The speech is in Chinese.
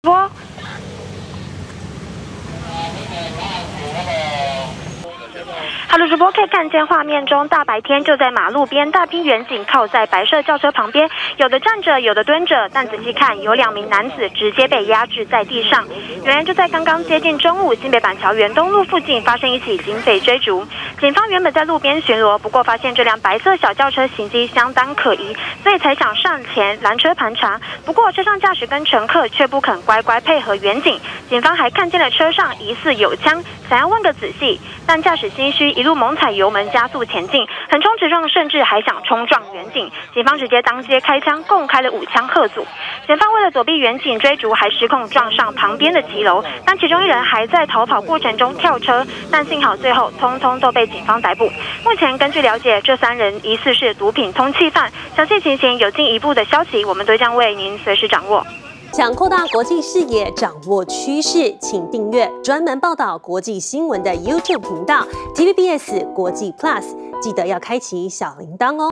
播。 好的，主播可以看见画面中，大白天就在马路边，大批远警靠在白色轿车旁边，有的站着，有的蹲着，但仔细看，有2名男子直接被压制在地上。原来就在刚刚接近中午，新北板桥园东路附近发生一起警匪追逐。警方原本在路边巡逻，不过发现这辆白色小轿车行迹相当可疑，所以才想上前拦车盘查。不过车上驾驶跟乘客却不肯乖乖配合远警，警方还看见了车上疑似有枪，想要问个仔细，但驾驶心虚，一路猛踩油门加速前进，横冲直撞，甚至还想冲撞远警。警方直接当街开枪，共开了5枪吓阻。警方为了躲避远警追逐，还失控撞上旁边的骑楼，但其中一人还在逃跑过程中跳车，但幸好最后通通都被警方逮捕。目前根据了解，这3人疑似是毒品通缉犯，详细情形有进一步的消息，我们都将为您随时掌握。 想扩大国际视野，掌握趋势，请订阅专门报道国际新闻的 YouTube 频道 TVBS 国际 Plus， 记得要开启小铃铛哦。